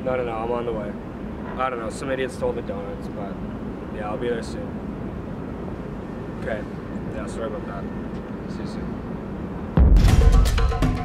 No, I'm on the way. I don't know, some idiot stole the donuts, but yeah, I'll be there soon. Okay, yeah, sorry about that. See you soon.